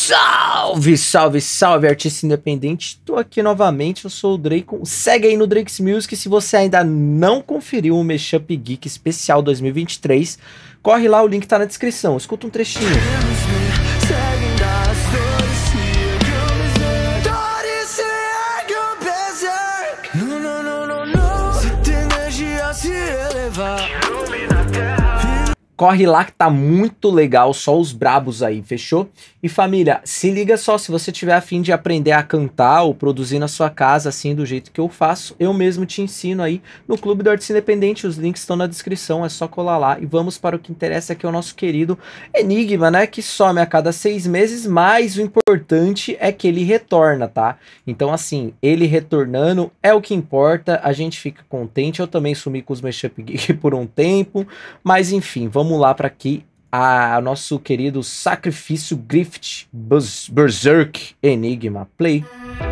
Salve, salve, salve, artista independente. Tô aqui novamente, eu sou o Dracon. Segue aí no Drake's Music. Se você ainda não conferiu o Mashup Geek Especial 2023, corre lá, o link tá na descrição. Escuta um trechinho. Corre lá que tá muito legal, só os brabos aí, fechou? E família, se liga só, se você tiver a fim de aprender a cantar ou produzir na sua casa, assim, do jeito que eu faço, eu mesmo te ensino aí no Clube do Artista Independente, os links estão na descrição, é só colar lá. E vamos para o que interessa, que é o nosso querido Enigma, né, que some a cada 6 meses, mas o importante é que ele retorna, tá? Então, assim, ele retornando é o que importa, a gente fica contente. Eu também sumi com os Mashup Geek por um tempo, mas enfim, vamos lá para aqui a nosso querido Sacrifício Grift Berserk Enigma. Play.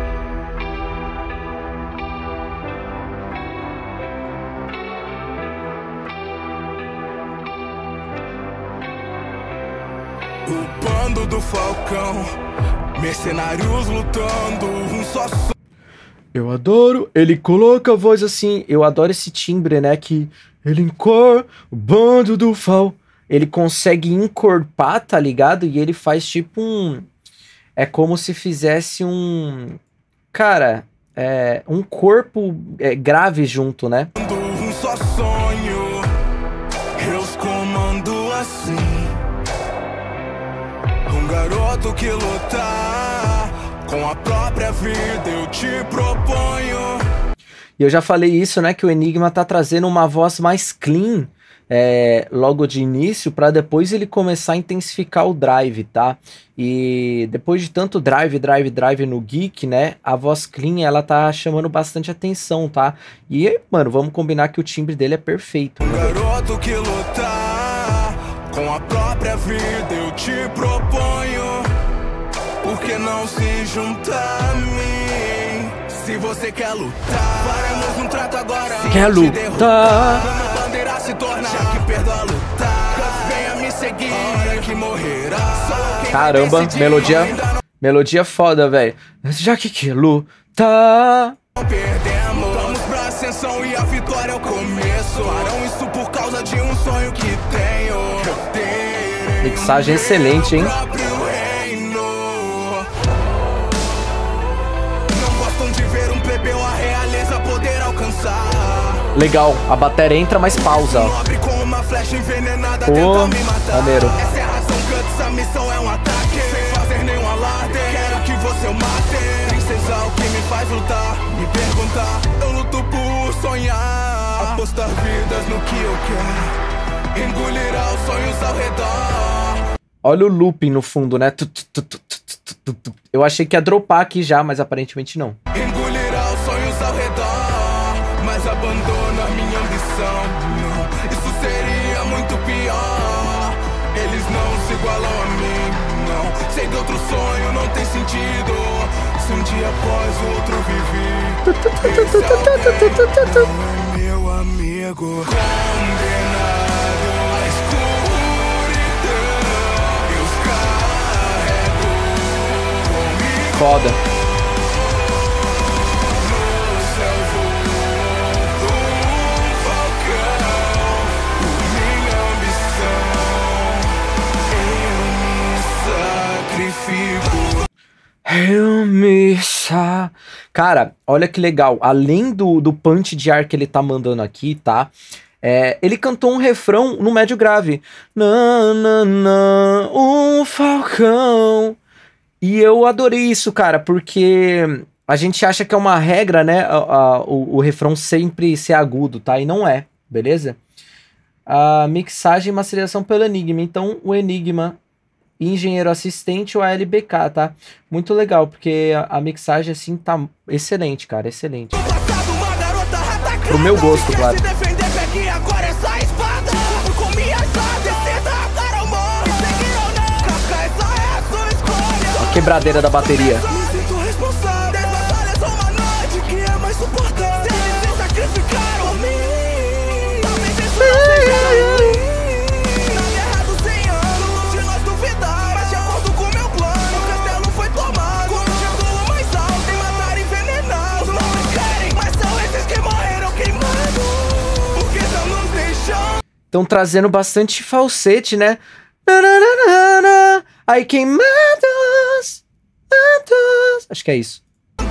O bando do Falcão, mercenários lutando, um só. Eu adoro, ele coloca a voz assim, eu adoro esse timbre, né, que ele encorpa o bando do Fal. Ele consegue encorpar, tá ligado? E ele faz tipo um... É como se fizesse um... Cara, um corpo grave junto, né? Um só sonho, eu os comando assim. Um garoto que lutar com a própria vida, eu te proponho. E eu já falei isso, né? Que o Enigma tá trazendo uma voz mais clean logo de início, para depois ele começar a intensificar o drive, tá? E depois de tanto drive no Geek, né? A voz clean, ela tá chamando bastante atenção, tá? E, mano, vamos combinar que o timbre dele é perfeito. Um garoto que lutar com a própria vida, eu te proponho. Por que não se juntar a mim? Se você quer lutar, faremos um trato agora. Quer lutar? Uma bandeira se torna, já que perdoa a lutar. Venha me seguir, hora que morrerá. Caramba, melodia foda, velho. Já que quer lutar. Não perdemos, vamos pra ascensão e a vitória é o começo. Farão isso por causa de um sonho que tenho. Mixagem excelente, hein? Legal, a bateria entra, mas pausa. Pô, maneiro. Essa é a razão que essa missão é um ataque. Sem fazer nenhum alarde, quero que você o mate. Princesa, o que me faz lutar, me perguntar. Eu luto por sonhar, apostar vidas no que eu quero. Engolirá os sonhos ao redor. Olha o looping no fundo, né? Eu achei que ia dropar aqui já, mas aparentemente não. Engolirá os sonhos ao redor, mas abandona a minha ambição. Não, isso seria muito pior. Eles não se igualam a mim, não. Sei que outro sonho não tem sentido. Se um dia após o outro vivi, esse alguém não é meu amigo. Condenado à escuridão, eu os carrego comigo. Foda. Cara, olha que legal. Além do punch de ar que ele tá mandando aqui, tá? Ele cantou um refrão no médio grave. Nananã, um falcão. E eu adorei isso, cara, porque a gente acha que é uma regra, né? O refrão sempre ser agudo, tá? E não é, beleza? A mixagem e masterização pelo Enigma. Então, o Enigma, engenheiro assistente ou ALBK, tá? Muito legal, porque a mixagem assim tá excelente, cara, excelente. Pro meu gosto, claro. A quebradeira da bateria. Estão trazendo bastante falsete, né? Nananana, ai queimados, acho que é isso.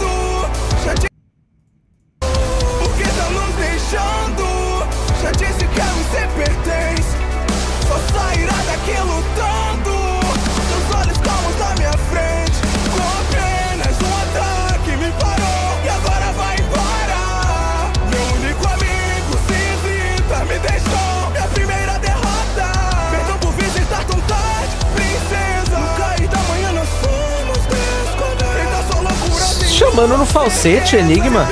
Porque tá nos deixando. Já disse que a você pertence. Só sairá daqui lutando. Seus olhos calmos na minha frente. Com apenas um ataque me parou. E agora vai embora. Meu único amigo cinzita me deixou. Minha primeira derrota. Perdão por visitar tão tarde, princesa. No cair da manhã nós fomos descobrir. Então só loucura tem. Chamando no falsete, Enigma.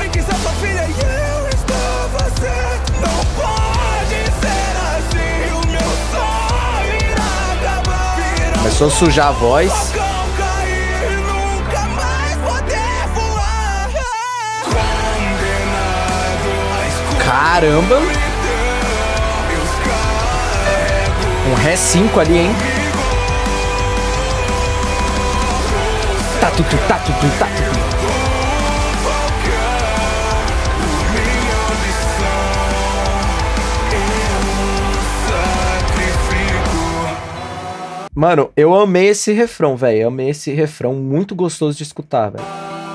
Começou a sujar a voz. Caramba! Um Ré 5 ali, hein? Tá tudo, tá tudo, tá tudo. Mano, eu amei esse refrão, velho. Eu amei esse refrão, muito gostoso de escutar, velho.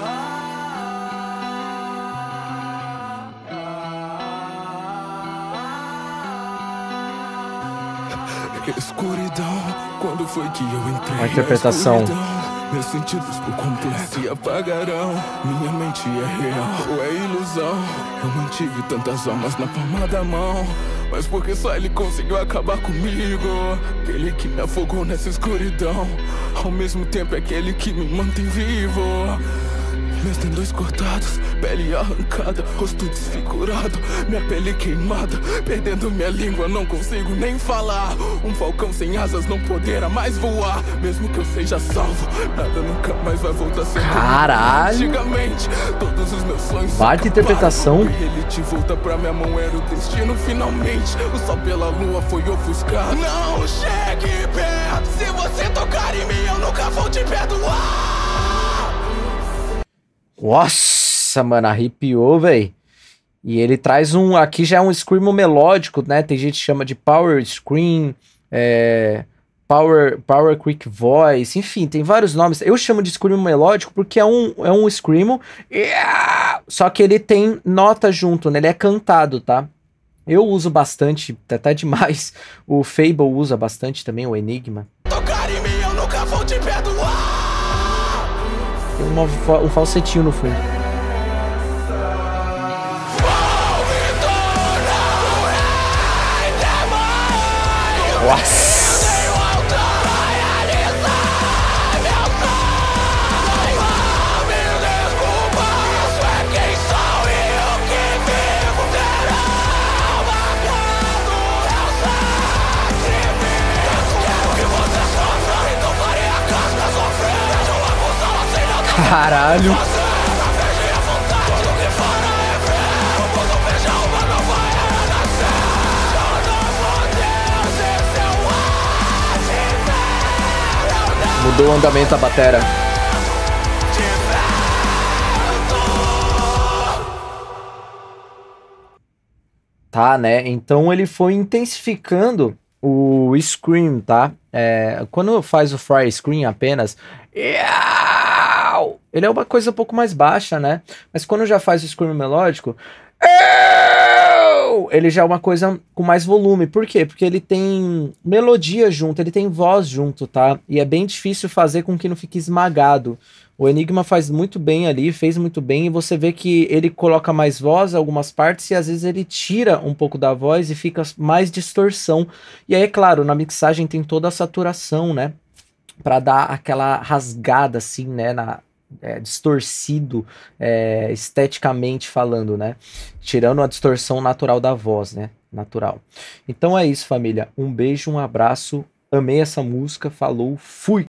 Escuridão, quando foi que eu entrei? A interpretação. Meus sentidos por completo se apagarão. Minha mente é real ou é ilusão? Eu mantive tantas almas na palma da mão, mas porque só ele conseguiu acabar comigo. Aquele que me afogou nessa escuridão, ao mesmo tempo é aquele que me mantém vivo. Meus tendões cortados, pele arrancada, rosto desfigurado, minha pele queimada, perdendo minha língua, não consigo nem falar. Um falcão sem asas não poderá mais voar. Mesmo que eu seja salvo, nada nunca mais vai voltar a ser. Caralho! Antigamente, todos os meus sonhos. Baita interpretação. Ele te volta pra minha mão, era o destino finalmente. O sol pela lua foi ofuscado. Não chegue perto, se você tocar em mim eu nunca vou te perdoar. Nossa, mano, arrepiou, velho. E ele traz um... Aqui já é um screamo melódico, né? Tem gente que chama de power scream, power quick voice, enfim, tem vários nomes. Eu chamo de screamo melódico porque é um screamo, só que ele tem nota junto, né? Ele é cantado, tá? Eu uso bastante, até demais. O Fable usa bastante também, o Enigma. Tocar em mim eu nunca vou te perdoar. Tem um falsetinho no fundo. Nossa! Caralho! Mudou o andamento da batera. Tá, né? Então ele foi intensificando o scream, tá? Quando faz o fry scream apenas, ele é uma coisa um pouco mais baixa, né? Mas quando já faz o scream melódico, ele já é uma coisa com mais volume. Por quê? Porque ele tem melodia junto, ele tem voz junto, tá? E é bem difícil fazer com que não fique esmagado. O Enigma faz muito bem ali, fez muito bem, e você vê que ele coloca mais voz em algumas partes e às vezes ele tira um pouco da voz e fica mais distorção. E aí, é claro, na mixagem tem toda a saturação, né? Pra dar aquela rasgada assim, né? Distorcido esteticamente falando, né? Tirando a distorção natural da voz, né? Natural. Então é isso, família. Um beijo, um abraço. Amei essa música. Falou, fui!